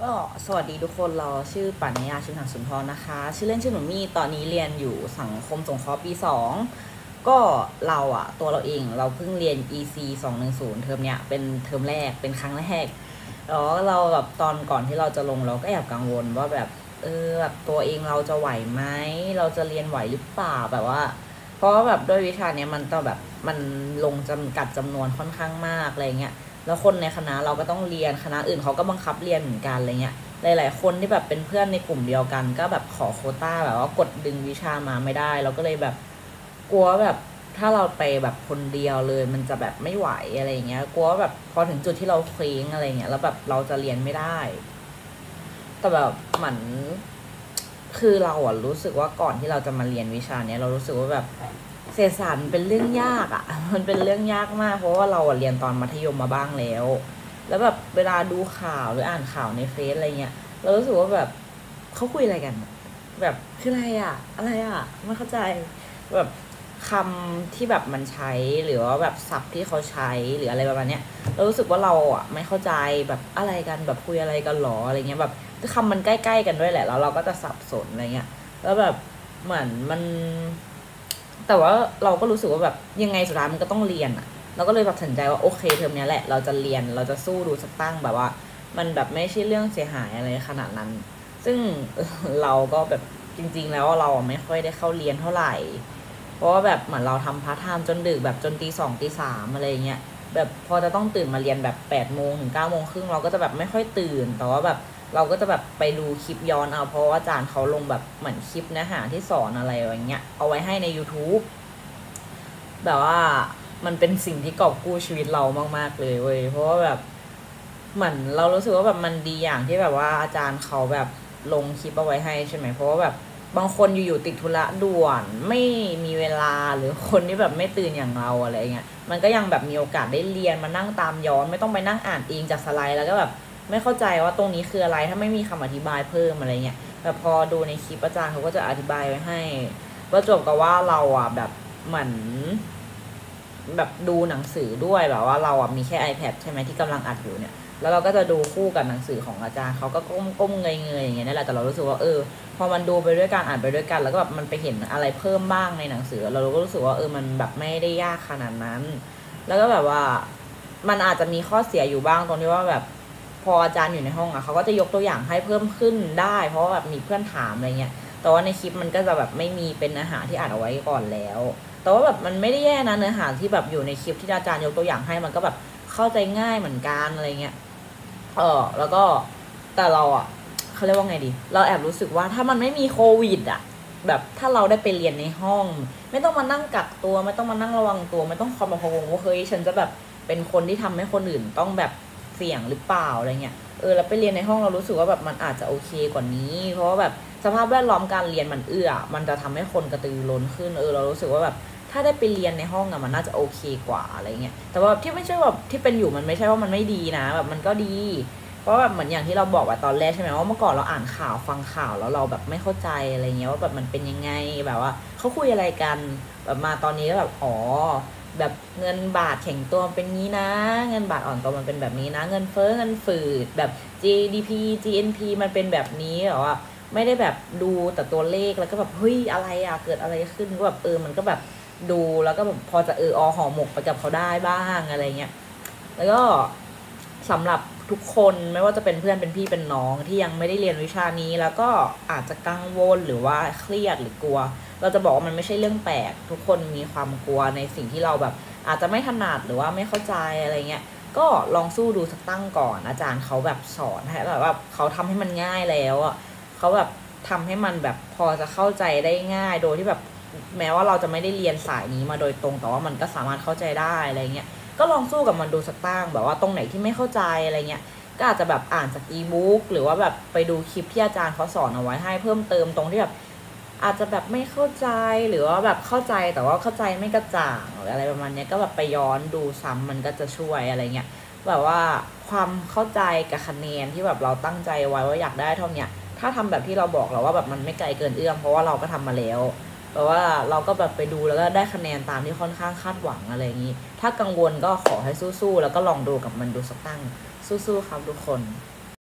ก็สวัสดีทุกคนเราชื่อปัญญาชุนหังสุนทรนะคะชื่อเล่นชื่อหนูมี่ตอนนี้เรียนอยู่สังคมสงเคราะห์ปี2ก็เราอะตัวเราเองเราเพิ่งเรียน EC 210เทอมเนี้ยเป็นเทอมแรกเป็นครั้งแรกแล้วเราแบบตอนก่อนที่เราจะลงเราก็แอบกังวลว่าแบบแบบตัวเองเราจะไหวไหมเราจะเรียนไหวหรือเปล่าแบบว่าเพราะว่าแบบด้วยวิชาเนี้ยมันต้องแบบมันลงจำกัดจำนวนค่อนข้างมากอะไรเงี้ย แล้วคนในคณะเราก็ต้องเรียนคณะอื่นเขาก็บังคับเรียนเหมือนกันอะไรเงี้ยหลายๆคนที่แบบเป็นเพื่อนในกลุ่มเดียวกันก็แบบขอโควต้าแบบว่ากดดึงวิชามาไม่ได้เราก็เลยแบบกลัวแบบถ้าเราไปแบบคนเดียวเลยมันจะแบบไม่ไหวอะไรเงี้ยกลัวแบบพอถึงจุดที่เราเคว้งอะไรเงี้ยแล้วแบบเราจะเรียนไม่ได้แต่แบบเหมือนคือเราอะรู้สึกว่าก่อนที่เราจะมาเรียนวิชาเนี้ยเรารู้สึกว่าแบบเศรษฐศาสตร์มันเป็นเรื่องยากอะมันเป็นเรื่องยากมากเพราะว่าเราอะเรียนตอนมัธยมมาบ้างแล้วแบบเวลาดูข่าวหรืออ่านข่าวในเฟซอะไรเงี้ยเรารู้สึกว่าแบบเขาคุยอะไรกันแบบคืออะไรอะอะไรอะไม่เข้าใจแบบคำที่แบบมันใช้หรือว่าแบบศัพท์ที่เขาใช้หรืออะไรประมาณเนี้ยเรารู้สึกว่าเราอะไม่เข้าใจแบบอะไรกันแบบคุยอะไรกันหรออะไรเงี้ยแบบคำมันใกล้ๆกันด้วยแหละแล้วเราก็จะสับสนอะไรเงี้ยแล้วแบบเหมือนมันแต่ว่าเราก็รู้สึกว่าแบบยังไงสุดท้ายมันก็ต้องเรียนอะเราก็เลยตัดสินใจว่าโอเคเทอมนี้แหละเราจะเรียนเราจะสู้ดูสักตั้งแบบว่ามันแบบไม่ใช่เรื่องเสียหายอะไรขนาดนั้นซึ่งเราก็แบบจริงๆแล้วเราไม่ค่อยได้เข้าเรียนเท่าไหร่เพราะว่าแบบเหมือนเราทำพาร์ทไทม์จนดึกแบบจนตี 2ตี 3อะไรเงี้ยแบบพอจะต้องตื่นมาเรียนแบบ8 โมงถึง9 โมงครึ่งเราก็จะแบบไม่ค่อยตื่นแต่ว่าแบบเราก็จะแบบไปดูคลิปย้อนเอาเพราะว่าอาจารย์เขาลงแบบเหมือนคลิปเนื้อหาที่สอนอะไรอย่างเงี้ยเอาไว้ให้ใน YouTube แบบว่ามันเป็นสิ่งที่กอบกู้ชีวิตเรามากๆเลยเว้ยเพราะว่าแบบเหมือนเรารู้สึกว่าแบบมันดีอย่างที่แบบว่าอาจารย์เขาแบบลงคลิปเอาไว้ให้ใช่ไหมเพราะว่าแบบบางคนอยู่ๆติดธุระด่วนไม่มีเวลาหรือคนที่แบบไม่ตื่นอย่างเราอะไรเงี้ยมันก็ยังแบบมีโอกาสได้เรียนมานั่งตามย้อนไม่ต้องไปนั่งอ่านเองจากสไลด์แล้วก็แบบไม่เข้าใจว่าตรงนี้คืออะไรถ้าไม่มีคำอธิบายเพิ่มอะไรเงี้ยแบบพอดูในคลิปอาจารย์เขาก็จะอธิบายไว้ให้ประจวบกับว่าเราอ่ะแบบเหมือน แบบดูหนังสือด้วยแบบว่าเราอ่ะมีแค่ iPad ใช่ไหมที่กำลังอัดอยู่เนี่ยแล้วเราก็จะดูคู่กับหนังสือของอาจารย์เขาก็ก้มเงยอย่างเงี้ยนั่นแหละแต่เรารู้สึกว่าพอมันดูไปด้วยกันอ่านไปด้วยกันแล้วก็แบบมันไปเห็นอะไรเพิ่มบ้างในหนังสือเราก็รู้สึกว่ามันแบบไม่ได้ยากขนาดนั้นแล้วก็แบบว่ามันอาจจะมีข้อเสียอยู่บ้างตรงที่ว่าแบบพออาจารย์อยู่ในห้องอ่ะเขาก็จะยกตัวอย่างให้เพิ่มขึ้นได้เพราะว่าแบบมีเพื่อนถามอะไรเงี้ยแต่ว่าในคลิปมันก็จะแบบไม่มีเป็นเนื้อหาที่อ่านเอาไว้ก่อนแล้ว แต่ว่าแบบมันไม่ได้แย่นะเนื้อหาที่แบบอยู่ในคลิปที่อาจารย์ยกตัวอย่างให้มันก็แบบเข้าใจง่ายเหมือนกันอะไรเงี้ยแล้วก็แต่เราอ่ะเขาเรียกว่าไงดีเราแอบรู้สึกว่าถ้ามันไม่มีโควิดอ่ะแบบถ้าเราได้ไปเรียนในห้องไม่ต้องมานั่งกักตัวไม่ต้องมานั่งระวังตัวไม่ต้องคอยมาพะวงว่าเฮ้ยฉันจะแบบเป็นคนที่ทำให้คนอื่นต้องแบบเสี่ยงหรือเปล่าอะไรเงี้ยแล้วไปเรียนในห้องเรารู้สึกว่าแบบมันอาจจะโอเคกว่านี้เพราะว่าแบบสภาพแวดล้อมการเรียนมันมันจะทำให้คนกระตือร้นขึ้นเรารู้สึกว่าแบบถ้าได้ไปเรียนในห้องอะมันน่าจะโอเคกว่าอะไรเงี้ยแต่ว่าที่ไม่ใช่แบบที่เป็นอยู่มันไม่ใช่ว่ามันไม่ดีนะแบบมันก็ดีเพราะแบบเหมือนอย่างที่เราบอกว่าตอนแรกใช่ไหมว่าเมื่อก่อนเราอ่านข่าวฟังข่าวแล้วเราแบบไม่เข้าใจอะไรเงี้ยว่าแบบมันเป็นยังไงแบบว่าเขาคุยอะไรกันแบบมาตอนนี้แบบแบบเงินบาทแข็งตัวเป็นงี้นะเงินบาทอ่อนตัวมันเป็นแบบนี้นะเงินเฟ้อเงินฝืดแบบ GDP GNP มันเป็นแบบนี้หรอว่าไม่ได้แบบดูแต่ตัวเลขแล้วก็แบบเฮ้ยอะไรอะเกิดอะไรขึ้นก็แบบมันก็แบบดูแล้วก็แบบพอจะห่อหมกไปกับเขาได้บ้างอะไรเงี้ยแล้วก็สำหรับทุกคนไม่ว่าจะเป็นเพื่อนเป็นพี่เป็นน้องที่ยังไม่ได้เรียนวิชานี้แล้วก็อาจจะกังวลหรือว่าเครียดหรือกลัวเราจะบอกว่ามันไม่ใช่เรื่องแปลกทุกคนมีความกลัวในสิ่งที่เราแบบอาจจะไม่ถนัดหรือว่าไม่เข้าใจอะไรเงี้ยก็ลองสู้ดูสักตั้งก่อนอาจารย์เขาแบบสอนให้แบบว่าเขาทำให้มันง่ายแล้วอ่ะเขาแบบทำให้มันแบบพอจะเข้าใจได้ง่ายโดยที่แบบแม้ว่าเราจะไม่ได้เรียนสายนี้มาโดยตรงแต่ว่ามันก็สามารถเข้าใจได้อะไรเงี้ยก็ลองสู้กับมันดูสักตั้งแบบว่าตรงไหนที่ไม่เข้าใจอะไรเงี้ยก็อาจจะแบบอ่านจากอีบุ๊กหรือว่าแบบไปดูคลิปที่อาจารย์เขาสอนเอาไว้ให้เพิ่มเติมตรงที่แบบอาจจะแบบไม่เข้าใจหรือว่าแบบเข้าใจแต่ว่าเข้าใจไม่กระจ่างหรืออะไรประมาณนี้ก็แบบไปย้อนดูซ้ำมันก็จะช่วยอะไรเงี้ยแบบว่าความเข้าใจกับคะแนนที่แบบเราตั้งใจไว้ว่าอยากได้เท่านี้ถ้าทำแบบที่เราบอกเราว่าแบบมันไม่ไกลเกินเอื้อมเพราะว่าเราก็ทำมาแล้วแต่ว่าเราก็แบบไปดูแล้วก็ได้คะแนนตามที่ค่อนข้างคาดหวังอะไรอย่างนี้ถ้ากังวลก็ขอให้สู้ๆแล้วก็ลองดูกับมันดูสักตั้งสู้ๆครับทุกคน